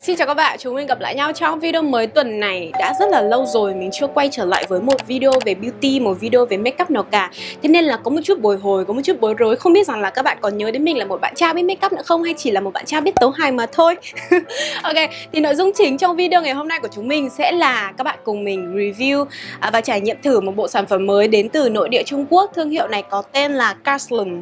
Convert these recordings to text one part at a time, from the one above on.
Xin chào các bạn, chúng mình gặp lại nhau trong video mới tuần này. Đã rất là lâu rồi mình chưa quay trở lại với một video về beauty, một video về makeup nào cả. Thế nên là có một chút bồi hồi, có một chút bối rối. Không biết rằng là các bạn còn nhớ đến mình là một bạn trai biết makeup nữa không, hay chỉ là một bạn trai biết tấu hài mà thôi. Ok, thì nội dung chính trong video ngày hôm nay của chúng mình sẽ là các bạn cùng mình review và trải nghiệm thử một bộ sản phẩm mới đến từ nội địa Trung Quốc. Thương hiệu này có tên là Carslan.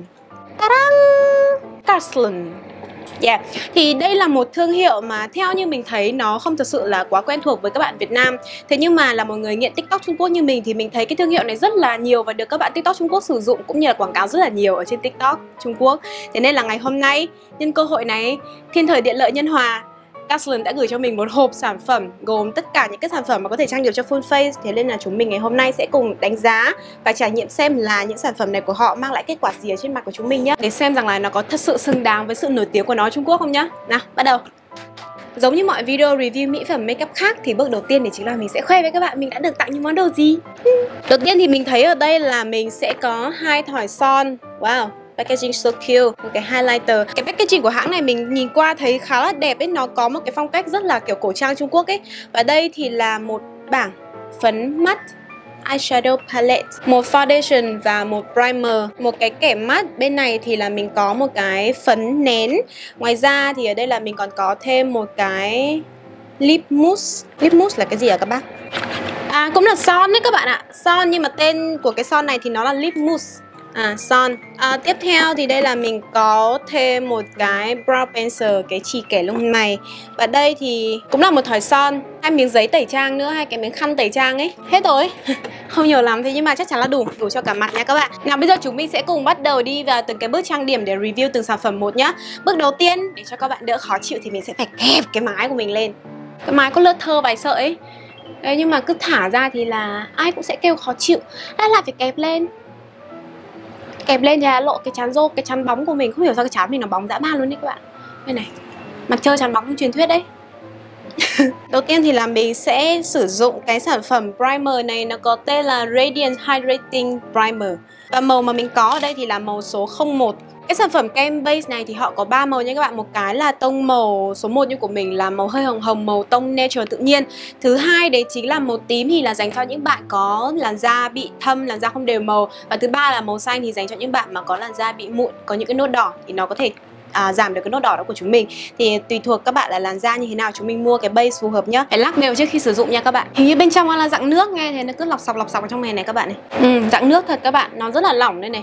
Carslan. Yeah. Thì đây là một thương hiệu mà theo như mình thấy nó không thực sự là quá quen thuộc với các bạn Việt Nam. Thế nhưng mà là một người nghiện TikTok Trung Quốc như mình thì mình thấy cái thương hiệu này rất là nhiều và được các bạn TikTok Trung Quốc sử dụng cũng như là quảng cáo rất là nhiều ở trên TikTok Trung Quốc. Thế nên là ngày hôm nay nhân cơ hội này, thiên thời địa lợi nhân hòa, Carslan đã gửi cho mình một hộp sản phẩm gồm tất cả những cái sản phẩm mà có thể trang điểm cho full face. Thế nên là chúng mình ngày hôm nay sẽ cùng đánh giá và trải nghiệm xem là những sản phẩm này của họ mang lại kết quả gì ở trên mặt của chúng mình nhé, để xem rằng là nó có thật sự xứng đáng với sự nổi tiếng của nó ở Trung Quốc không nhá. Nào, bắt đầu. Giống như mọi video review mỹ phẩm makeup khác thì bước đầu tiên thì chính là mình sẽ khoe với các bạn mình đã được tặng những món đồ gì. Đầu tiên thì mình thấy ở đây là mình sẽ có 2 thỏi son. Wow, packaging so cute, một cái highlighter. Cái packaging của hãng này mình nhìn qua thấy khá là đẹp ấy, nó có một cái phong cách rất là kiểu cổ trang Trung Quốc ấy. Và đây thì là một bảng phấn mắt, eyeshadow palette, một foundation và một primer, một cái kẻ mắt. Bên này thì là mình có một cái phấn nén. Ngoài ra thì ở đây là mình còn có thêm một cái lip mousse. Lip mousse là cái gì hả các bác? À, cũng là son đấy các bạn ạ. Son nhưng mà tên của cái son này thì nó là lip mousse. Son. Tiếp theo thì đây là mình có thêm một cái brow pencil, cái chì kẻ lông mày. Và đây thì cũng là một thỏi son, 2 miếng giấy tẩy trang nữa, 2 cái miếng khăn tẩy trang ấy. Hết rồi. Không nhiều lắm thế nhưng mà chắc chắn là đủ cho cả mặt nha các bạn. Nào bây giờ chúng mình sẽ cùng bắt đầu đi vào từng cái bước trang điểm để review từng sản phẩm một nhá. Bước đầu tiên, để cho các bạn đỡ khó chịu thì mình sẽ phải kẹp cái mái của mình lên. Cái mái có lơ thơ vài sợi ấy. Đấy, nhưng mà cứ thả ra thì là ai cũng sẽ kêu khó chịu. Lại phải kẹp lên. Kẹp lên thì lộ cái chán rô, cái chán bóng của mình. Không hiểu sao cái chán mình nó bóng dã man luôn đấy các bạn. Đây này, mặt chơi chán bóng trong truyền thuyết đấy. Đầu tiên thì là mình sẽ sử dụng cái sản phẩm primer này. Nó có tên là Radiant Hydrating Primer. Và màu mà mình có ở đây thì là màu số 01. Cái sản phẩm kem base này thì họ có 3 màu nha các bạn. Một cái là tông màu số 1 như của mình là màu hơi hồng hồng, màu tông natural tự nhiên. Thứ hai đấy chính là màu tím thì là dành cho những bạn có làn da bị thâm, làn da không đều màu. Và thứ ba là màu xanh thì dành cho những bạn mà có làn da bị mụn, có những cái nốt đỏ thì nó có thể giảm được cái nốt đỏ đó của chúng mình. Thì tùy thuộc các bạn là làn da như thế nào chúng mình mua cái base phù hợp nhá. Phải lắc đều trước khi sử dụng nha các bạn. Hình như bên trong là dạng nước, nghe thấy nó cứ lọc sọc ở trong này này các bạn này. Dạng nước thật các bạn, nó rất là lỏng đây này.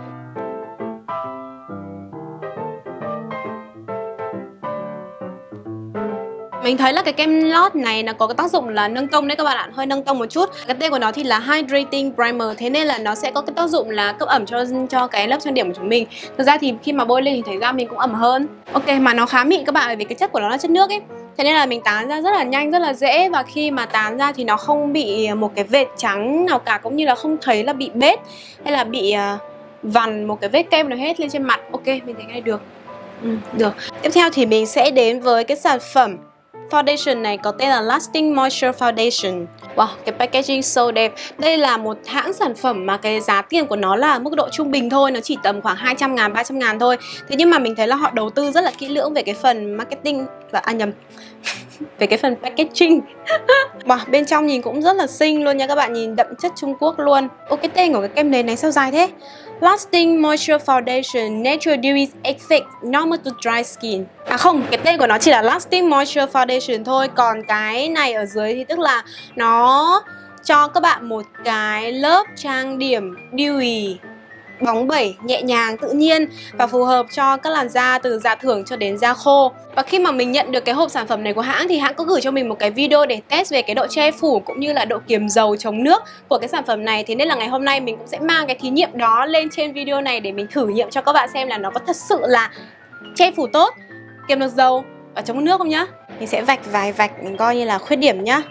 Mình thấy là cái kem lót này nó có cái tác dụng là nâng tông đấy các bạn ạ, hơi nâng tông một chút. Cái tên của nó thì là Hydrating Primer, thế nên là nó sẽ có cái tác dụng là cấp ẩm cho cái lớp trang điểm của chúng mình. Thực ra thì khi mà bôi lên thì thấy da mình cũng ẩm hơn. Ok, mà nó khá mịn các bạn, bởi vì cái chất của nó là chất nước ấy. Thế nên là mình tán ra rất là nhanh, rất là dễ. Và khi mà tán ra thì nó không bị một cái vệt trắng nào cả, cũng như là không thấy là bị bết hay là bị vằn một cái vết kem nào hết lên trên mặt. Ok, mình thấy cái này được. Được. Tiếp theo thì mình sẽ đến với cái sản phẩm foundation này có tên là Lasting Moisture Foundation. Wow, cái packaging so đẹp. Đây là một hãng sản phẩm mà cái giá tiền của nó là mức độ trung bình thôi. Nó chỉ tầm khoảng 200.000, 300.000 thôi. Thế nhưng mà mình thấy là họ đầu tư rất là kỹ lưỡng về cái phần marketing và về cái phần packaging. Wow, bên trong nhìn cũng rất là xinh luôn nha các bạn, nhìn đậm chất Trung Quốc luôn. Ô, cái tên của cái kem nền này sao dài thế? Lasting Moisture Foundation, Natural Dewy Effect, Normal to Dry Skin. À không, cái tên của nó chỉ là Lasting Moisture Foundation thôi. Còn cái này ở dưới thì tức là nó cho các bạn một cái lớp trang điểm dewy, bóng bẩy, nhẹ nhàng, tự nhiên và phù hợp cho các làn da từ da thường cho đến da khô. Và khi mà mình nhận được cái hộp sản phẩm này của hãng thì hãng có gửi cho mình một cái video để test về cái độ che phủ cũng như là độ kiềm dầu chống nước của cái sản phẩm này. Thế nên là ngày hôm nay mình cũng sẽ mang cái thí nghiệm đó lên trên video này để mình thử nghiệm cho các bạn xem là nó có thật sự là che phủ tốt, kiềm được dầu và chống nước không nhá. Mình sẽ vạch vài vạch mình coi như là khuyết điểm nhá.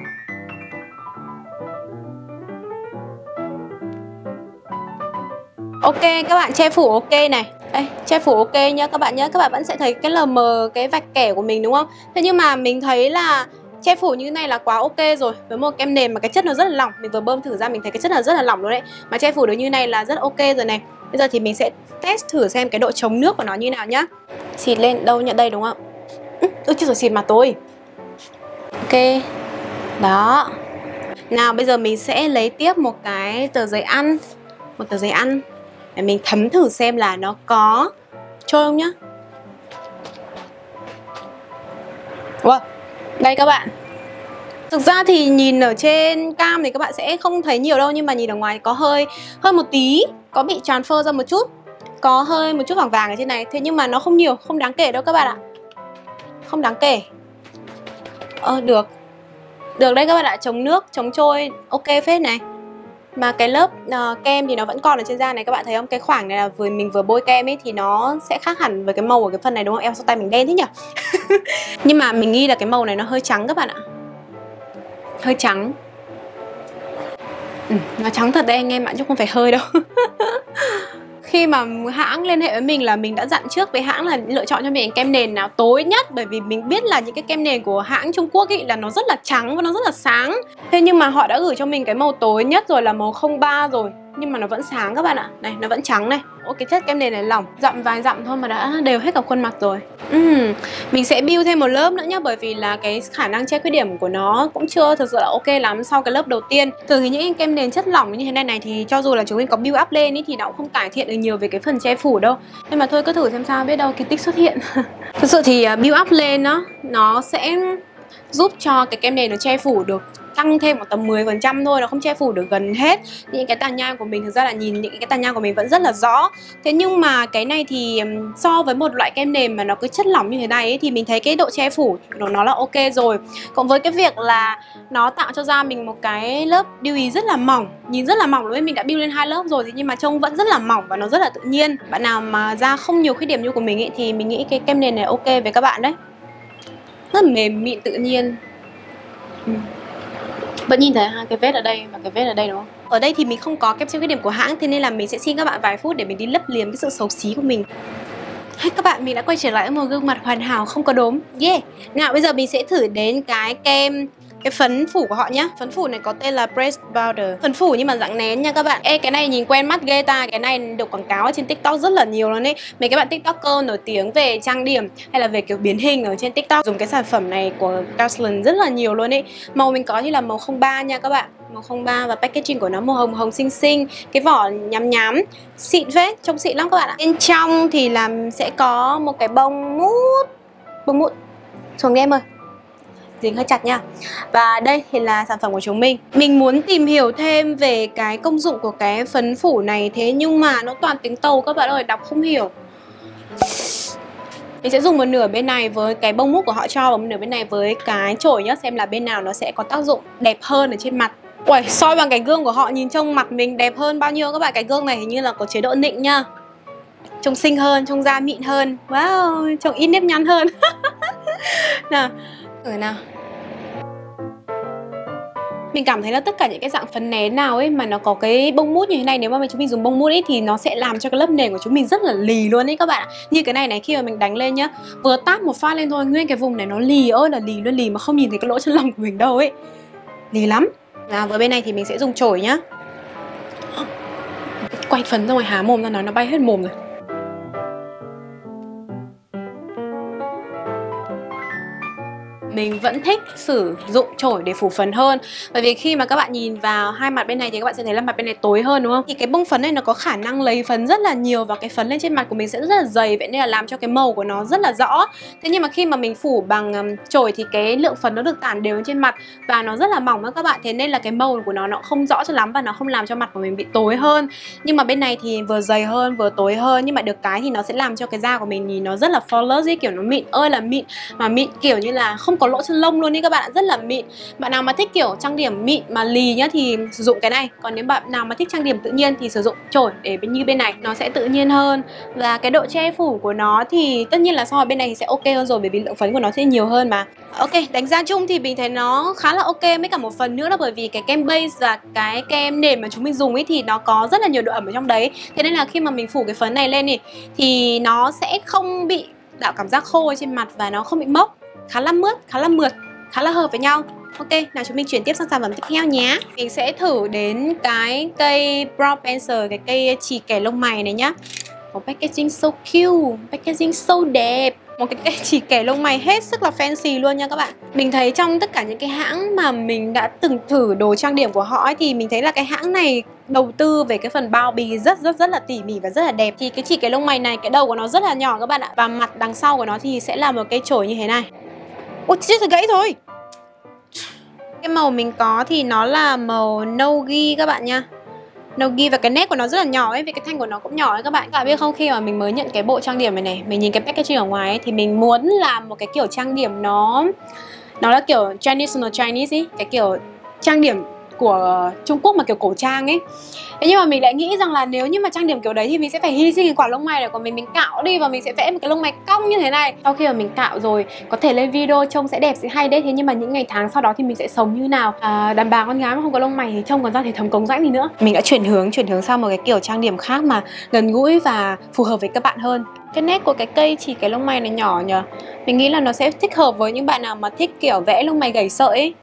Ok, các bạn che phủ ok này. Đây, che phủ ok nhá các bạn nhé. Các bạn vẫn sẽ thấy cái lờ mờ cái vạch kẻ của mình đúng không? Thế nhưng mà mình thấy là che phủ như thế này là quá ok rồi. Với một kem nền mà cái chất nó rất là lỏng. Mình vừa bơm thử ra mình thấy cái chất là rất là lỏng luôn đấy. Mà che phủ được như này là rất ok rồi này. Bây giờ thì mình sẽ test thử xem cái độ chống nước của nó như nào nhá. Xịt lên đâu nhận đây đúng không? Chứ rồi xịt mặt tôi. Ok. Đó. Nào bây giờ mình sẽ lấy tiếp một cái tờ giấy ăn. Một tờ giấy ăn để mình thấm thử xem là nó có trôi không nhá. Wow. Đây các bạn. Thực ra thì nhìn ở trên cam thì các bạn sẽ không thấy nhiều đâu, nhưng mà nhìn ở ngoài có hơi một tí, có bị transfer ra một chút, có hơi một chút vàng vàng ở trên này. Thế nhưng mà nó không nhiều, không đáng kể đâu các bạn ạ. Không đáng kể. Được. Được đấy các bạn ạ, chống nước, chống trôi, ok phết này. Mà cái lớp kem thì nó vẫn còn ở trên da này, các bạn thấy không? Cái khoảng này là mình vừa bôi kem ấy thì nó sẽ khác hẳn với cái màu của cái phần này đúng không? Em sao tay mình đen thế nhỉ? Nhưng mà mình nghĩ là cái màu này nó hơi trắng các bạn ạ. Hơi trắng. Nó trắng thật đấy anh em ạ, chứ không phải hơi đâu. Khi mà hãng liên hệ với mình là mình đã dặn trước với hãng là lựa chọn cho mình kem nền nào tối nhất. Bởi vì mình biết là những cái kem nền của hãng Trung Quốc ý là nó rất là trắng và nó rất là sáng. Thế nhưng mà họ đã gửi cho mình cái màu tối nhất rồi là màu 03 rồi, nhưng mà nó vẫn sáng các bạn ạ. Này, nó vẫn trắng này. Ô, cái chất kem nền này lỏng, dặm vài dặm thôi mà đã đều hết cả khuôn mặt rồi. Mình sẽ build thêm một lớp nữa nhá, bởi vì là cái khả năng che khuyết điểm của nó cũng chưa thực sự là ok lắm sau cái lớp đầu tiên. Thường thì những kem nền chất lỏng như thế này thì cho dù là chúng mình có build up lên ý, thì nó cũng không cải thiện được nhiều về cái phần che phủ đâu. Nhưng mà thôi cứ thử xem sao, biết đâu kỳ tích xuất hiện. Thực sự thì build up lên nó sẽ giúp cho cái kem nền nó che phủ được tăng thêm một tầm 10% thôi, nó không che phủ được gần hết những cái tàn nhang của mình. Thực ra là nhìn những cái tàn nhang của mình vẫn rất là rõ. Thế nhưng mà cái này thì so với một loại kem nền mà nó cứ chất lỏng như thế này ấy, thì mình thấy cái độ che phủ của nó là ok rồi. Cộng với cái việc là nó tạo cho da mình một cái lớp dewy rất là mỏng, nhìn rất là mỏng luôn. Mình đã build lên 2 lớp rồi nhưng mà trông vẫn rất là mỏng và nó rất là tự nhiên. Bạn nào mà da không nhiều khuyết điểm như của mình ấy, thì mình nghĩ cái kem nền này ok với các bạn đấy. Rất là mềm mịn tự nhiên. Vẫn nhìn thấy cái vết ở đây và cái vết ở đây đúng không? Ở đây thì mình không có kem che khuyết điểm của hãng, thế nên là mình sẽ xin các bạn vài phút để mình đi lấp liếm cái sự xấu xí của mình. Các bạn, mình đã quay trở lại với một gương mặt hoàn hảo không có đốm. Yeah. Nào bây giờ mình sẽ thử đến cái phấn phủ của họ nhá. Phấn phủ này có tên là Pressed Powder. Phấn phủ nhưng mà dạng nén nha các bạn. Ê, cái này nhìn quen mắt ghê ta. Cái này được quảng cáo ở trên TikTok rất là nhiều luôn ấy. Mấy các bạn TikToker nổi tiếng về trang điểm hay là về kiểu biến hình ở trên TikTok dùng cái sản phẩm này của Castellan rất là nhiều luôn ấy. Màu mình có thì là màu 03 nha các bạn. Màu 03 và packaging của nó màu hồng hồng xinh xinh. Cái vỏ nhám nhám, xịn phết, trông xịn lắm các bạn ạ. Bên trong thì sẽ có một cái bông mút. Xuống đi em ơi. Dính hơi chặt nha. Và đây thì là sản phẩm của chúng mình. Mình muốn tìm hiểu thêm về cái công dụng của cái phấn phủ này, thế nhưng mà nó toàn tiếng Tàu các bạn ơi, đọc không hiểu. Mình sẽ dùng một nửa bên này với cái bông mút của họ cho, và một nửa bên này với cái chổi nhá, xem là bên nào nó sẽ có tác dụng đẹp hơn ở trên mặt. Uầy, soi bằng cái gương của họ nhìn trông mặt mình đẹp hơn bao nhiêu các bạn. Cái gương này hình như là có chế độ nịnh nhá. Trông xinh hơn, trông da mịn hơn. Wow, trông ít nếp nhăn hơn. Nào, thử nào. Mình cảm thấy là tất cả những cái dạng phấn nén nào ấy mà nó có cái bông mút như thế này, nếu mà chúng mình dùng bông mút ấy thì nó sẽ làm cho cái lớp nền của chúng mình rất là lì luôn ấy các bạn. Như cái này khi mà mình đánh lên nhá, vừa táp một phát lên thôi, nguyên cái vùng này nó lì ơi là lì luôn, lì mà không nhìn thấy cái lỗ chân lông của mình đâu ấy. Lì lắm. Với bên này thì mình sẽ dùng chổi nhá. Quay phấn ra ngoài há mồm ra nó bay hết mồm rồi. Mình vẫn thích sử dụng chổi để phủ phấn hơn. Bởi vì khi mà các bạn nhìn vào hai mặt bên này thì các bạn sẽ thấy là mặt bên này tối hơn đúng không? Thì cái bông phấn này nó có khả năng lấy phấn rất là nhiều, và cái phấn lên trên mặt của mình sẽ rất là dày, vậy nên là làm cho cái màu của nó rất là rõ. Thế nhưng mà khi mà mình phủ bằng chổi thì cái lượng phấn nó được tản đều lên trên mặt và nó rất là mỏng đó các bạn. Thế nên là cái màu của nó không rõ cho lắm và nó không làm cho mặt của mình bị tối hơn. Nhưng mà bên này thì vừa dày hơn vừa tối hơn, nhưng mà được cái thì nó sẽ làm cho cái da của mình nhìn nó rất là flawless ấy, kiểu nó mịn ơi là mịn, mà mịn kiểu như là không có lỗ chân lông luôn đi các bạn, rất là mịn. Bạn nào mà thích kiểu trang điểm mịn mà lì nhá thì sử dụng cái này, còn nếu bạn nào mà thích trang điểm tự nhiên thì sử dụng chổi để như bên này, nó sẽ tự nhiên hơn. Và cái độ che phủ của nó thì tất nhiên là so với bên này thì sẽ ok hơn rồi, bởi vì lượng phấn của nó sẽ nhiều hơn mà. Ok, đánh giá chung thì mình thấy nó khá là ok. Với cả một phần nữa là bởi vì cái kem base và cái kem nền mà chúng mình dùng ấy thì nó có rất là nhiều độ ẩm ở trong đấy. Thế nên là khi mà mình phủ cái phấn này lên thì nó sẽ không bị tạo cảm giác khô trên mặt và nó không bị mốc. Khá là mướt, khá là mượt, khá là hợp với nhau. Ok, nào chúng mình chuyển tiếp sang sản phẩm tiếp theo nhé. Mình sẽ thử đến cái cây brow pencil, cái cây chì kẻ lông mày này nhá. Có packaging so cute, packaging so đẹp. Một cái cây chỉ kẻ lông mày hết sức là fancy luôn nha các bạn. Mình thấy trong tất cả những cái hãng mà mình đã từng thử đồ trang điểm của họ ấy, thì mình thấy là cái hãng này đầu tư về cái phần bao bì rất là tỉ mỉ và rất là đẹp. Thì cái chỉ kẻ lông mày này, cái đầu của nó rất là nhỏ các bạn ạ. Và mặt đằng sau của nó thì sẽ là một cây chổi như thế này. Ôi chết rồi, gãy rồi. Cái màu mình có thì nó là màu Nogi các bạn nha. Nogi, và cái nét của nó rất là nhỏ ấy, vì cái thanh của nó cũng nhỏ ấy các bạn. Các bạn biết không, khi mà mình mới nhận cái bộ trang điểm này này, mình nhìn cái packaging ở ngoài ấy, thì mình muốn làm một cái kiểu trang điểm nó là kiểu traditional Chinese ấy, cái kiểu trang điểm của Trung Quốc mà kiểu cổ trang ấy. Thế nhưng mà mình lại nghĩ rằng là nếu như mà trang điểm kiểu đấy thì mình sẽ phải hy sinh cái quả lông mày này của mình cạo đi và mình sẽ vẽ một cái lông mày cong như thế này. Sau khi mà mình cạo rồi, có thể lên video trông sẽ đẹp, sẽ hay đấy. Thế nhưng mà những ngày tháng sau đó thì mình sẽ sống như nào? Đàn bà con gái mà không có lông mày thì trông còn ra thể thống cống rãnh gì nữa. Mình đã chuyển hướng sang một cái kiểu trang điểm khác mà gần gũi và phù hợp với các bạn hơn. Cái nét của cái cây chỉ cái lông mày này nhỏ nhờ. Mình nghĩ là nó sẽ thích hợp với những bạn nào mà thích kiểu vẽ lông mày gảy sợi ấy.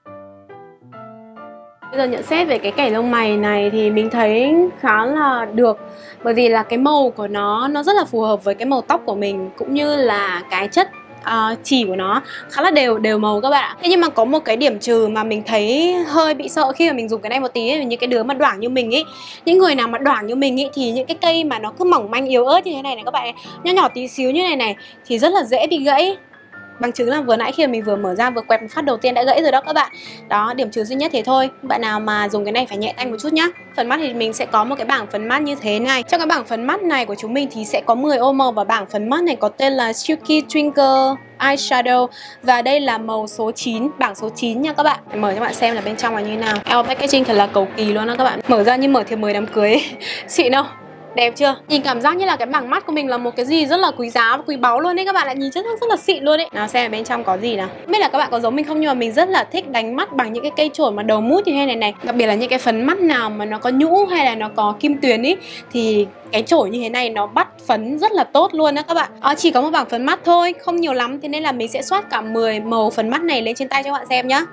Bây giờ nhận xét về cái kẻ lông mày này thì mình thấy khá là được. Bởi vì là cái màu của nó rất là phù hợp với cái màu tóc của mình, cũng như là cái chất chỉ của nó khá là đều màu các bạn ạ. Thế nhưng mà có một cái điểm trừ mà mình thấy hơi bị sợ khi mà mình dùng cái này một tí ấy, những cái đứa mà đoảng như mình ấy, những người nào mà đoảng như mình ấy, thì những cái cây mà nó cứ mỏng manh yếu ớt như thế này này các bạn ấy, nhỏ nhỏ tí xíu như này thì rất là dễ bị gãy. Bằng chứng là vừa nãy khi mà mình vừa mở ra, vừa quẹt một phát đầu tiên đã gãy rồi đó các bạn. Đó, điểm trừ duy nhất thế thôi. Bạn nào mà dùng cái này phải nhẹ tay một chút nhá. Phần mắt thì mình sẽ có một cái bảng phấn mắt như thế này. Trong cái bảng phấn mắt này của chúng mình thì sẽ có 10 ô màu, và bảng phấn mắt này có tên là Silky Twinkle Eyeshadow. Và đây là màu số 9, bảng số 9 nha các bạn. Mở cho bạn xem là bên trong là như thế nào. Packaging thật là cầu kỳ luôn đó các bạn. Mở ra như mở thiệp mời đám cưới ấy. Xịn không? Đẹp chưa? Nhìn cảm giác như là cái bảng mắt của mình là một cái gì rất là quý giá và quý báu luôn đấy các bạn ạ. Nhìn chất rất là xịn luôn đấy. Nào xem ở bên trong có gì nào. Không biết là các bạn có giống mình không, nhưng mà mình rất là thích đánh mắt bằng những cái cây chổi mà đầu mút như thế này. Đặc biệt là những cái phấn mắt nào mà nó có nhũ hay là nó có kim tuyến ý, thì cái chổi như thế này nó bắt phấn rất là tốt luôn đó các bạn. Chỉ có một bảng phấn mắt thôi, không nhiều lắm, thế nên là mình sẽ xoát cả 10 màu phấn mắt này lên trên tay cho các bạn xem nhá.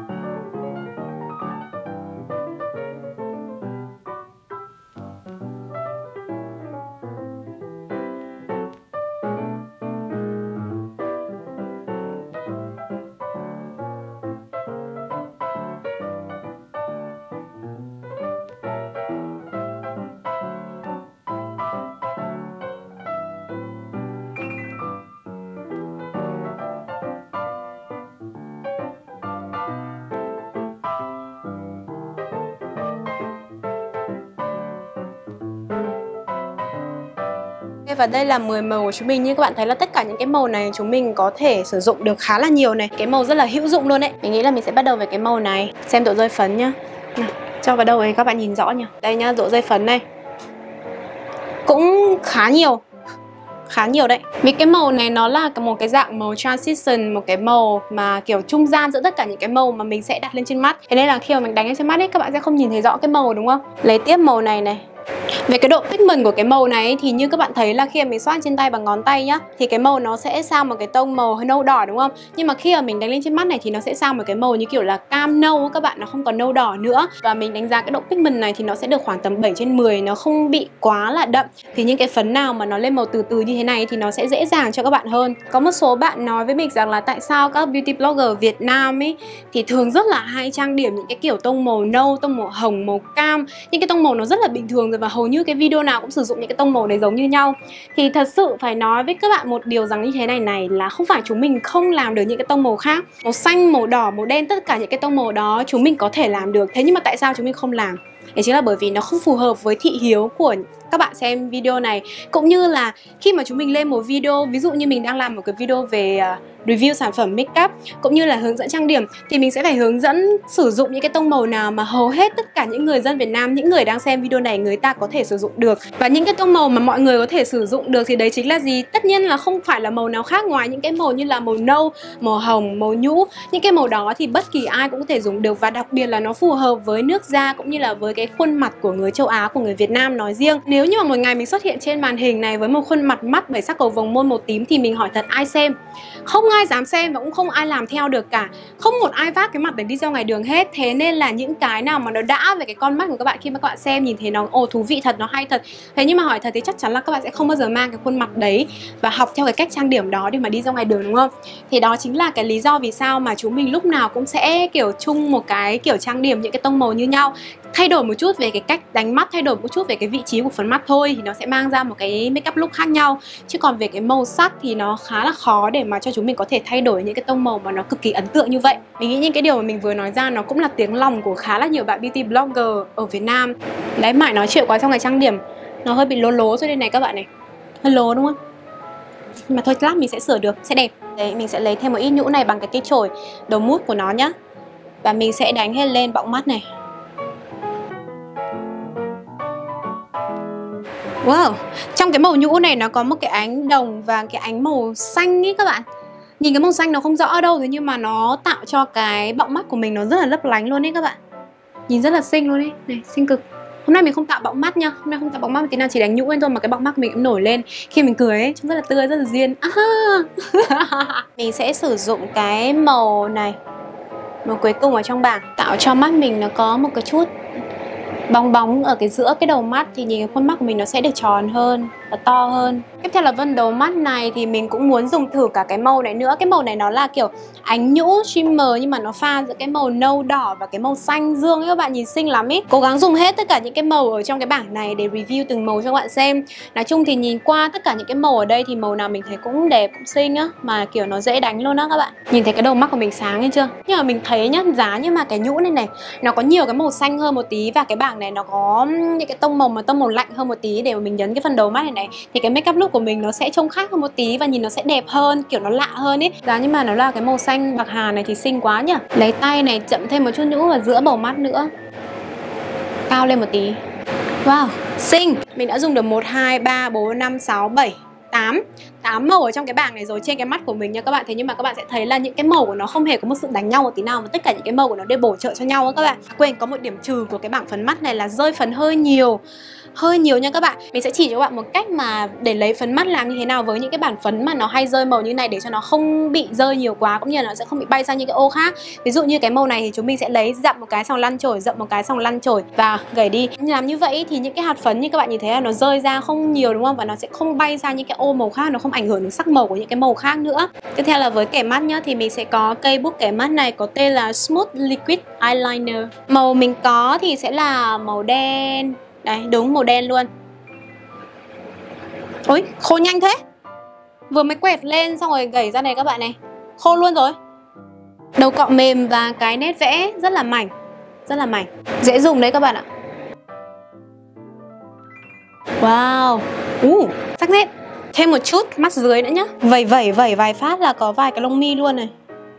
Và đây là 10 màu của chúng mình. Như các bạn thấy là tất cả những cái màu này chúng mình có thể sử dụng được khá là nhiều này. Cái màu rất là hữu dụng luôn đấy. Mình nghĩ là mình sẽ bắt đầu với cái màu này. Xem độ rơi phấn nhá. Nào, cho vào đâu ấy các bạn nhìn rõ nhá. Đây nhá, độ rơi phấn này cũng khá nhiều đấy. Vì cái màu này nó là một cái dạng màu transition, một cái màu mà kiểu trung gian giữa tất cả những cái màu mà mình sẽ đặt lên trên mắt. Thế nên là khi mà mình đánh lên trên mắt ấy, các bạn sẽ không nhìn thấy rõ cái màu đúng không? Lấy tiếp màu này này. Về cái độ pigment của cái màu này thì như các bạn thấy là khi mà mình xoát trên tay bằng ngón tay nhá, thì cái màu nó sẽ sang một cái tông màu nâu đỏ đúng không? Nhưng mà khi mà mình đánh lên trên mắt này thì nó sẽ sang một cái màu như kiểu là cam nâu các bạn, nó không còn nâu đỏ nữa. Và mình đánh giá cái độ pigment này thì nó sẽ được khoảng tầm 7/10, nó không bị quá là đậm. Thì những cái phấn nào mà nó lên màu từ từ như thế này thì nó sẽ dễ dàng cho các bạn hơn. Có một số bạn nói với mình rằng là tại sao các beauty blogger Việt Nam ấy thì thường rất là hay trang điểm những cái kiểu tông màu nâu, tông màu hồng, màu cam. Những cái tông màu nó rất là bình thường rồi và hầu như cái video nào cũng sử dụng những cái tông màu đấy giống như nhau. Thì thật sự phải nói với các bạn một điều rằng như thế này là không phải chúng mình không làm được những cái tông màu khác. Màu xanh, màu đỏ, màu đen, tất cả những cái tông màu đó chúng mình có thể làm được. Thế nhưng mà tại sao chúng mình không làm? Đấy chính là bởi vì nó không phù hợp với thị hiếu của các bạn xem video này. Cũng như là khi mà chúng mình lên một video, ví dụ như mình đang làm một cái video về review sản phẩm makeup cũng như là hướng dẫn trang điểm, thì mình sẽ phải hướng dẫn sử dụng những cái tông màu nào mà hầu hết tất cả những người dân Việt Nam, những người đang xem video này, người ta có thể sử dụng được. Và những cái tông màu mà mọi người có thể sử dụng được thì đấy chính là gì? Tất nhiên là không phải là màu nào khác ngoài những cái màu như là màu nâu, màu hồng, màu nhũ. Những cái màu đó thì bất kỳ ai cũng có thể dùng được, và đặc biệt là nó phù hợp với nước da cũng như là với cái khuôn mặt của người châu Á, của người Việt Nam nói riêng. Nếu Nếu như mà một ngày mình xuất hiện trên màn hình này với một khuôn mặt mắt 7 sắc cầu vồng môi màu tím thì mình hỏi thật ai xem? Không ai dám xem và cũng không ai làm theo được cả. Không một ai vác cái mặt để đi ra ngoài đường hết. Thế nên là những cái nào mà nó đã về cái con mắt của các bạn, khi mà các bạn xem nhìn thấy nó thú vị thật, nó hay thật. Thế nhưng mà hỏi thật thì chắc chắn là các bạn sẽ không bao giờ mang cái khuôn mặt đấy và học theo cái cách trang điểm đó để mà đi ra ngoài đường, đúng không? Thì đó chính là cái lý do vì sao mà chúng mình lúc nào cũng sẽ kiểu chung một cái kiểu trang điểm, những cái tông màu như nhau. Thay đổi một chút về cái cách đánh mắt, thay đổi một chút về cái vị trí của phần mắt thôi thì nó sẽ mang ra một cái make up look khác nhau. Chứ còn về cái màu sắc thì nó khá là khó để mà cho chúng mình có thể thay đổi những cái tông màu mà nó cực kỳ ấn tượng như vậy. Mình nghĩ những cái điều mà mình vừa nói ra nó cũng là tiếng lòng của khá là nhiều bạn beauty blogger ở Việt Nam. Đấy, mãi nói chuyện quá trong ngày trang điểm nó hơi bị lố lố cho nên này các bạn này. Hơi lố đúng không? Nhưng mà thôi lát mình sẽ sửa được, sẽ đẹp. Đấy, mình sẽ lấy thêm một ít nhũ này bằng cái chổi đầu mút của nó nhá. Và mình sẽ đánh hết lên bọng mắt này. Wow, trong cái màu nhũ này nó có một cái ánh đồng và cái ánh màu xanh ý các bạn. Nhìn cái màu xanh nó không rõ ở đâu, thế nhưng mà nó tạo cho cái bọng mắt của mình nó rất là lấp lánh luôn ấy các bạn. Nhìn rất là xinh luôn ấy, này, xinh cực. Hôm nay mình không tạo bọng mắt nha, hôm nay không tạo bọng mắt, tí nào chỉ đánh nhũ lên thôi mà cái bọng mắt của mình cũng nổi lên khi mình cười ấy, trông rất là tươi, rất là duyên. Mình sẽ sử dụng cái màu này, màu cuối cùng ở trong bảng, tạo cho mắt mình nó có một cái chút bóng bóng ở cái giữa cái đầu mắt thì nhìn cái khuôn mắt của mình nó sẽ được tròn hơn và to hơn. Tiếp theo là vân đầu mắt này thì mình cũng muốn dùng thử cả cái màu này nữa. Cái màu này nó là kiểu ánh nhũ shimmer nhưng mà nó pha giữa cái màu nâu đỏ và cái màu xanh dương ấy, các bạn nhìn xinh lắm ý. Cố gắng dùng hết tất cả những cái màu ở trong cái bảng này để review từng màu cho các bạn xem. Nói chung thì nhìn qua tất cả những cái màu ở đây thì màu nào mình thấy cũng đẹp, cũng xinh á, mà kiểu nó dễ đánh luôn á các bạn. Nhìn thấy cái đầu mắt của mình sáng lên chưa? Nhưng mà mình thấy nhá, giá như mà cái nhũ này nó có nhiều cái màu xanh hơn một tí và cái bảng này nó có những cái tông màu lạnh hơn một tí để mà mình nhấn cái phần đầu mắt này thì cái make up look của mình nó sẽ trông khác hơn một tí và nhìn nó sẽ đẹp hơn, kiểu nó lạ hơn ấy. Giá nhưng mà nó là cái màu xanh bạc hà này thì xinh quá nhỉ. Lấy tay này chậm thêm một chút nhũ vào giữa bầu mắt nữa, cao lên một tí. Wow, xinh. Mình đã dùng được 1, 2, 3, 4, 5, 6, 7, 8 màu ở trong cái bảng này rồi trên cái mắt của mình nha các bạn. Thế nhưng mà các bạn sẽ thấy là những cái màu của nó không hề có một sự đánh nhau một tí nào, mà tất cả những cái màu của nó đều bổ trợ cho nhau á các bạn. Quên, có một điểm trừ của cái bảng phấn mắt này là rơi phấn hơi nhiều nha các bạn. Mình sẽ chỉ cho các bạn một cách mà để lấy phấn mắt làm như thế nào với những cái bản phấn mà nó hay rơi màu như này để cho nó không bị rơi nhiều quá, cũng như là nó sẽ không bị bay sang những cái ô khác. Ví dụ như cái màu này thì chúng mình sẽ lấy dặm một cái xong lăn chổi, dặm một cái xong lăn chổi và gẩy đi. Làm như vậy thì những cái hạt phấn như các bạn nhìn thấy là nó rơi ra không nhiều đúng không? Và nó sẽ không bay sang những cái ô màu khác, nó không ảnh hưởng đến sắc màu của những cái màu khác nữa. Tiếp theo là với kẻ mắt nhá, thì mình sẽ có cây bút kẻ mắt này có tên là Smooth Liquid Eyeliner. Màu mình có thì sẽ là màu đen. Đấy, đúng màu đen luôn. Ôi, khô nhanh thế. Vừa mới quẹt lên xong rồi gẩy ra này các bạn này, khô luôn rồi. Đầu cọ mềm và cái nét vẽ rất là mảnh, rất là mảnh, dễ dùng đấy các bạn ạ. Wow, sắc nét. Thêm một chút mắt dưới nữa nhá. Vẩy vài phát là có vài cái lông mi luôn này.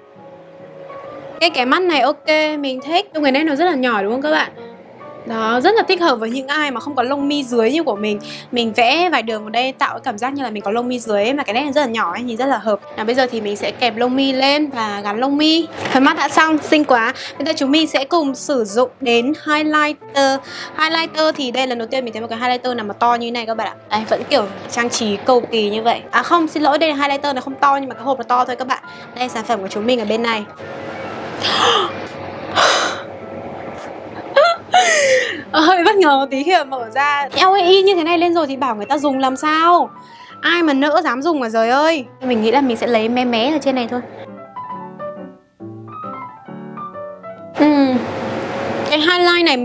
Cái mắt này ok, mình thích. Cái nét nó rất là nhỏ đúng không các bạn? Đó, rất là thích hợp với những ai mà không có lông mi dưới như của mình. Mình vẽ vài đường ở đây tạo cái cảm giác như là mình có lông mi dưới ấy, mà cái nét này rất là nhỏ ấy, nhìn rất là hợp. Nào bây giờ thì mình sẽ kẹp lông mi lên và gắn lông mi. Phần mắt đã xong, xinh quá. Bây giờ chúng mình sẽ cùng sử dụng đến highlighter. Highlighter thì đây lần đầu tiên mình thấy một cái highlighter nào mà to như thế này các bạn ạ. Đây, vẫn kiểu trang trí cầu kỳ như vậy. À không, xin lỗi, đây là highlighter nó không to nhưng mà cái hộp nó to thôi các bạn. Đây, sản phẩm của chúng mình ở bên này. Hơi bất ngờ một tí khi mà mở ra. Eo ơi, y như thế này lên rồi thì bảo người ta dùng làm sao? Ai mà nỡ dám dùng mà trời ơi. Mình nghĩ là mình sẽ lấy mé mé ở trên này thôi. Cái highlight này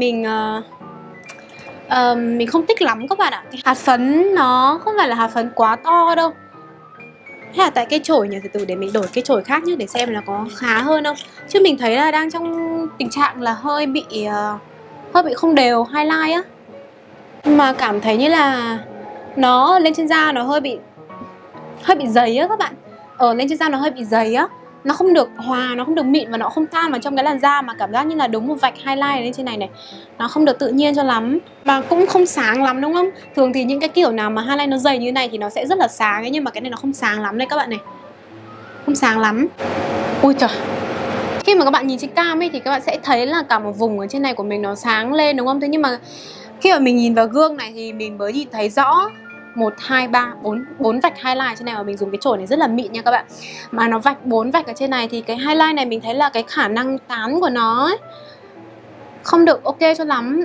mình không thích lắm các bạn ạ. Cái hạt phấn nó không phải là hạt phấn quá to đâu. Thế là tại cái chổi nhỉ, từ từ để mình đổi cái chổi khác nhé, để xem là có khá hơn không. Chứ mình thấy là đang trong tình trạng là hơi bị không đều highlight á. Mà cảm thấy như là nó lên trên da nó hơi bị dày á các bạn. Lên trên da nó hơi bị dày á. Nó không được hòa, nó không được mịn và nó không tan vào trong cái làn da, mà cảm giác như là đúng một vạch highlight lên trên này này. Nó không được tự nhiên cho lắm. Và cũng không sáng lắm đúng không? Thường thì những cái kiểu nào mà highlight nó dày như này thì nó sẽ rất là sáng ấy, nhưng mà cái này nó không sáng lắm đây các bạn này. Không sáng lắm. Ui trời. Khi mà các bạn nhìn trên cam ấy thì các bạn sẽ thấy là cả một vùng ở trên này của mình nó sáng lên đúng không? Thế nhưng mà Khi mà mình nhìn vào gương này thì mình mới nhìn thấy rõ 1, 2, 3, 4 vạch highlight trên này, mà mình dùng cái chổi này rất là mịn nha các bạn. Mà nó vạch 4 vạch ở trên này thì cái highlight này mình thấy là cái khả năng tán của nó ấy, không được ok cho lắm.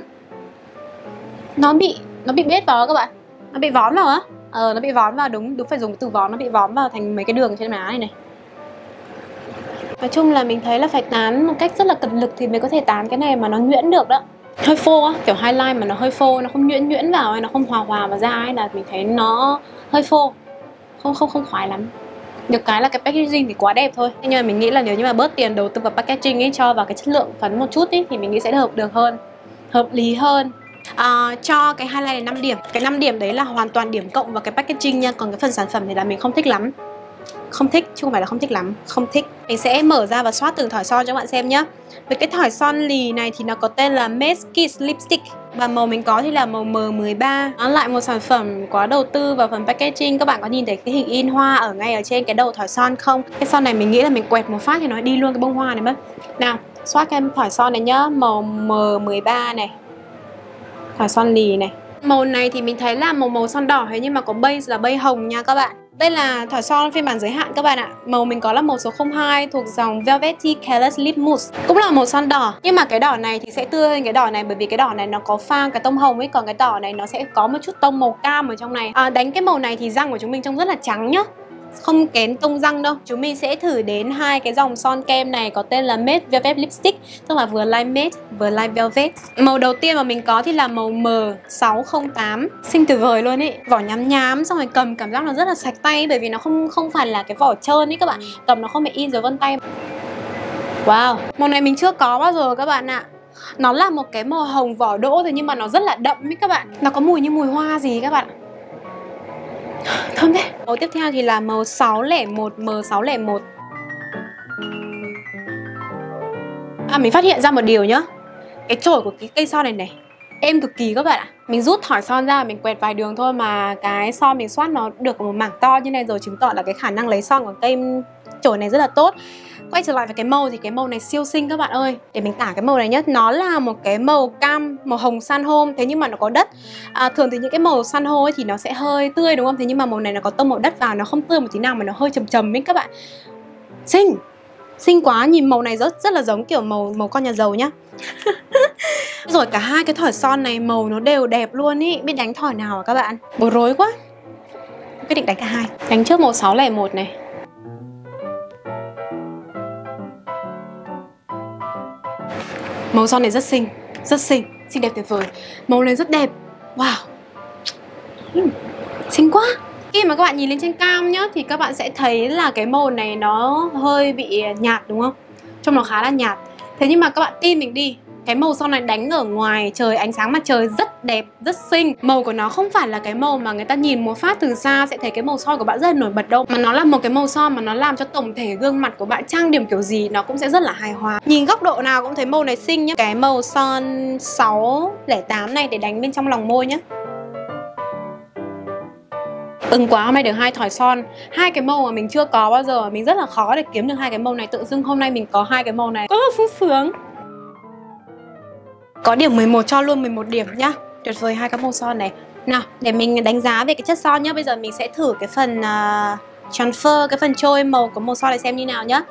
Nó bị bết vào đó các bạn. Nó bị vón vào á. Nó bị vón vào, đúng phải dùng cái từ vón, nó bị vón vào thành mấy cái đường trên má này này. Nói chung là mình thấy là phải tán một cách rất là cật lực thì mới có thể tán cái này mà nó nhuyễn được đó. Hơi phô á, kiểu highlight mà nó hơi phô, nó không nhuyễn vào hay nó không hòa vào da ấy, là mình thấy nó hơi phô. Không khoái lắm. Được cái là cái packaging thì quá đẹp thôi. Nhưng mà mình nghĩ là nếu như mà bớt tiền đầu tư vào packaging ấy, cho vào cái chất lượng phấn một chút ấy, thì mình nghĩ sẽ được hơn, hợp lý hơn. Cho cái highlight này 5 điểm. Cái 5 điểm đấy là hoàn toàn điểm cộng vào cái packaging nha. Còn cái phần sản phẩm thì là mình không thích lắm. Không thích, chứ không phải là không thích lắm. Không thích. Mình sẽ mở ra và soát từng thỏi son cho các bạn xem nhé. Với cái thỏi son lì này thì nó có tên là Matte Kiss Lipstick. Và màu mình có thì là màu M13. Nó lại một sản phẩm quá đầu tư vào phần packaging. Các bạn có nhìn thấy cái hình in hoa ở ngay ở trên cái đầu thỏi son không? Cái son này mình nghĩ là mình quẹt một phát thì nó đi luôn cái bông hoa này mất. Nào, soát cái thỏi son này nhá. Màu M13 này. Thỏi son lì này. Màu này thì mình thấy là màu son đỏ, nhưng mà có base là base hồng nha các bạn. Đây là thỏi son phiên bản giới hạn các bạn ạ. Màu mình có là màu số 02 thuộc dòng Velvety Careless Lip Mousse. Cũng là màu son đỏ, nhưng mà cái đỏ này thì sẽ tươi hơn cái đỏ này, bởi vì cái đỏ này nó có pha cái tông hồng ấy, còn cái đỏ này nó sẽ có một chút tông màu cam ở trong này. Đánh cái màu này thì răng của chúng mình trông rất là trắng nhá, không kén tông răng đâu. Chúng mình sẽ thử đến hai cái dòng son kem này có tên là Matte Velvet Lipstick, tức là vừa light matte vừa light velvet. Màu đầu tiên mà mình có thì là màu M608. Xinh tuyệt vời luôn ý. Vỏ nhám nhám, xong rồi cầm cảm giác nó rất là sạch tay, bởi vì nó không phải là cái vỏ trơn ý các bạn. Cầm nó không bị in dấu vân tay. Wow, màu này mình chưa có bao giờ các bạn ạ. Nó là một cái màu hồng vỏ đỗ thôi, nhưng mà nó rất là đậm ý các bạn. Nó có mùi như mùi hoa gì các bạn. Thơm thế. Màu tiếp theo thì là màu 601, M601. Mình phát hiện ra một điều nhá. Cái chổi của cái cây son này này êm cực kỳ các bạn ạ. Mình rút thỏi son ra, mình quẹt vài đường thôi mà cái son mình xoát nó được một mảng to như này rồi, chứng tỏ là cái khả năng lấy son của cây chổi này rất là tốt. Quay trở lại với cái màu thì cái màu này siêu xinh các bạn ơi. Để mình tả cái màu này nhé. Nó là một cái màu cam, màu hồng san hô, thế nhưng mà nó có đất. Thường thì những cái màu san hô ấy thì nó sẽ hơi tươi đúng không? Thế nhưng mà màu này nó có tông màu đất vào, nó không tươi một tí nào mà nó hơi trầm ấy các bạn. Xinh. Xinh quá, nhìn màu này rất là giống kiểu màu con nhà giàu nhá. Rồi cả hai cái thỏi son này màu nó đều đẹp luôn ý. Biết đánh thỏi nào hả các bạn? Bối rối quá. Quyết định đánh cả hai. Đánh trước màu 601 này. Màu son này rất xinh, xinh đẹp tuyệt vời. Màu này rất đẹp. Wow. Xinh quá. Khi mà các bạn nhìn lên trên cam nhá, thì các bạn sẽ thấy là cái màu này nó hơi bị nhạt đúng không? Trông nó khá là nhạt. Thế nhưng mà các bạn tin mình đi, cái màu son này đánh ở ngoài trời, ánh sáng mặt trời rất đẹp, rất xinh. Màu của nó không phải là cái màu mà người ta nhìn một phát từ xa sẽ thấy cái màu son của bạn rất là nổi bật đâu. Mà nó là một cái màu son mà nó làm cho tổng thể gương mặt của bạn trang điểm kiểu gì nó cũng sẽ rất là hài hòa. Nhìn góc độ nào cũng thấy màu này xinh nhá. Cái màu son 608 này để đánh bên trong lòng môi nhá. Ưng quá, hôm nay được 2 thỏi son, 2 cái màu mà mình chưa có bao giờ. Mình rất là khó để kiếm được 2 cái màu này. Tự dưng hôm nay mình có 2 cái màu này, rất là sung sướng. Có điểm 11 cho luôn 11 điểm nhá. Tuyệt vời 2 cái màu son này. Nào, để mình đánh giá về cái chất son nhá. Bây giờ mình sẽ thử cái phần transfer, cái phần trôi màu của màu son này xem như nào nhá.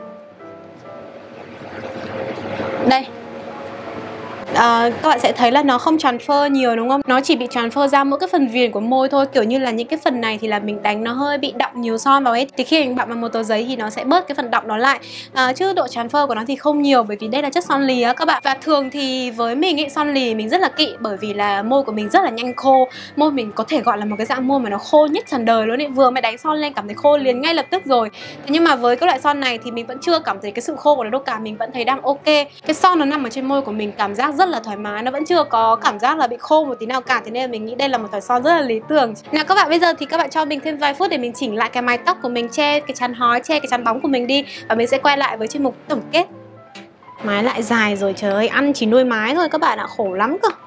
Đây. Các bạn sẽ thấy là nó không transfer nhiều đúng không? Nó chỉ bị transfer ra mỗi cái phần viền của môi thôi. Kiểu như là những cái phần này thì là mình đánh nó hơi bị đọng nhiều son vào ấy. Thì khi mình bặm vào một tờ giấy thì nó sẽ bớt cái phần đọng đó lại. Chứ độ transfer của nó thì không nhiều, bởi vì đây là chất son lì á các bạn. Và thường thì với mình ấy, son lì mình rất là kỵ, bởi vì là môi của mình rất là nhanh khô. Môi mình có thể gọi là một cái dạng môi mà nó khô nhất trần đời luôn ấy. Vừa mới đánh son lên cảm thấy khô liền ngay lập tức rồi. Thế nhưng mà với các loại son này thì mình vẫn chưa cảm thấy cái sự khô của nó đâu cả. Mình vẫn thấy đang ok. Cái son nó nằm ở trên môi của mình cảm giác rất là thoải mái, nó vẫn chưa có cảm giác là bị khô một tí nào cả. Thế nên là mình nghĩ đây là một thỏi son rất là lý tưởng. Nào các bạn, bây giờ thì các bạn cho mình thêm vài phút để mình chỉnh lại cái mái tóc của mình, che cái chắn hói, che cái chắn bóng của mình đi, và mình sẽ quay lại với chuyên mục tổng kết. Mái lại dài rồi, trời ơi, ăn chỉ nuôi mái thôi các bạn ạ, khổ lắm cơ.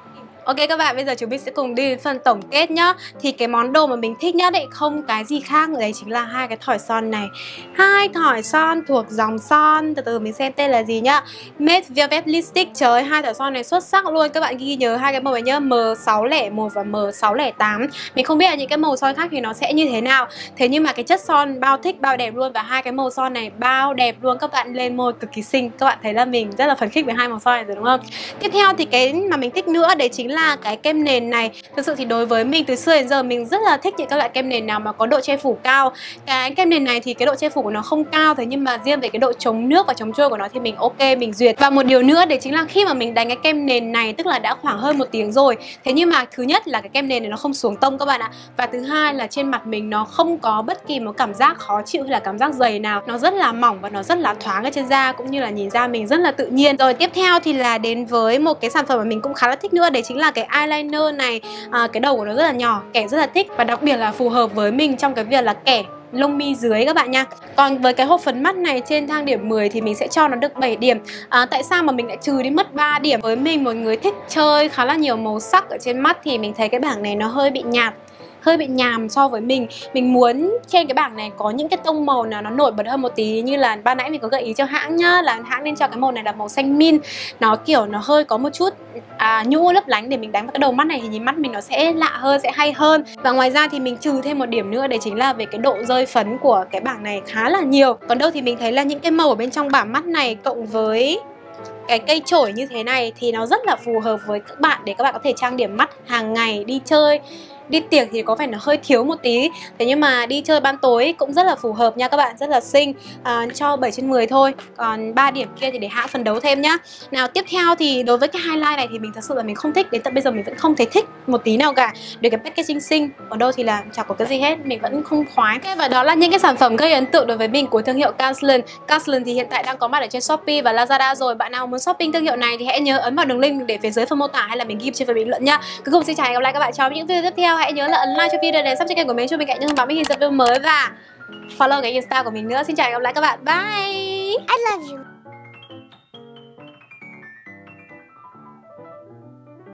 Ok các bạn, bây giờ chúng mình sẽ cùng đi đến phần tổng kết nhá. Thì cái món đồ mà mình thích nhất ấy không cái gì khác nữa, đấy chính là hai cái thỏi son này. Hai thỏi son thuộc dòng son, từ từ mình xem tên là gì nhá. Matte Velvet Lipstick. Trời ơi, hai thỏi son này xuất sắc luôn. Các bạn ghi nhớ hai cái màu này nhá, M601 và M608. Mình không biết là những cái màu son khác thì nó sẽ như thế nào. Thế nhưng mà cái chất son bao thích, bao đẹp luôn. Và hai cái màu son này bao đẹp luôn. Các bạn lên môi cực kỳ xinh. Các bạn thấy là mình rất là phấn khích với hai màu son này rồi đúng không? Tiếp theo thì cái mà mình thích nữa đấy chính là cái kem nền này. Thực sự thì đối với mình từ xưa đến giờ mình rất là thích những các loại kem nền nào mà có độ che phủ cao. Cái kem nền này thì cái độ che phủ của nó không cao, thế nhưng mà riêng về cái độ chống nước và chống trôi của nó thì mình ok, mình duyệt. Và một điều nữa đấy chính là khi mà mình đánh cái kem nền này, tức là đã khoảng hơn 1 tiếng rồi, thế nhưng mà thứ nhất là cái kem nền này nó không xuống tông các bạn ạ. Và thứ hai là trên mặt mình nó không có bất kỳ một cảm giác khó chịu hay là cảm giác dày nào. Nó rất là mỏng và nó rất là thoáng ở trên da, cũng như là nhìn da mình rất là tự nhiên. Rồi tiếp theo thì là đến với một cái sản phẩm mà mình cũng khá là thích nữa, đấy chính là cái eyeliner này. Cái đầu của nó rất là nhỏ, kẻ rất là thích và đặc biệt là phù hợp với mình trong cái việc là kẻ lông mi dưới các bạn nha. Còn với cái hộp phấn mắt này trên thang điểm 10 thì mình sẽ cho nó được 7 điểm. Tại sao mà mình lại trừ đi mất 3 điểm? Với mình, một người thích chơi khá là nhiều màu sắc ở trên mắt thì mình thấy cái bảng này nó hơi bị nhạt, hơi bị nhàm so với mình. Mình muốn trên cái bảng này có những cái tông màu nào nó nổi bật hơn một tí, như là ban nãy mình có gợi ý cho hãng nhá, là hãng nên cho cái màu này là màu xanh min. Nó kiểu nó hơi có một chút nhũ lấp lánh để mình đánh vào cái đầu mắt này thì nhìn mắt mình nó sẽ lạ hơn, sẽ hay hơn. Và ngoài ra thì mình trừ thêm một điểm nữa, đấy chính là về cái độ rơi phấn của cái bảng này khá là nhiều. Còn đâu thì mình thấy là những cái màu ở bên trong bảng mắt này cộng với cái cây chổi như thế này thì nó rất là phù hợp với các bạn để các bạn có thể trang điểm mắt hàng ngày, đi chơi, đi tiệc thì có vẻ nó hơi thiếu một tí. Thế nhưng mà đi chơi ban tối cũng rất là phù hợp nha các bạn, rất là xinh. Cho 7 trên 10 thôi. Còn 3 điểm kia thì để hãng phấn đấu thêm nhá. Nào tiếp theo thì đối với cái highlight này thì mình thật sự là mình không thích. Đến tận bây giờ mình vẫn không thấy thích một tí nào cả. Để cái packaging xinh, còn đâu thì là chẳng có cái gì hết, mình vẫn không khoái. Và đó là những cái sản phẩm gây ấn tượng đối với mình của thương hiệu Cancellon. Cancellon thì hiện tại đang có mặt ở trên Shopee và Lazada rồi. Bạn nào muốn shopping thương hiệu này thì hãy nhớ ấn vào đường link để phía dưới phần mô tả hay là mình ghi trên phần bình luận nha. Cuối cùng xin chào và hẹn gặp lại các bạn trong những video tiếp theo. Hãy nhớ là ấn like cho video này, sub cho kênh của mình cho mình cạnh những thông báo mình khi ra video mới và follow cái Insta của mình nữa. Xin chào và hẹn gặp lại các bạn. Bye. I love you.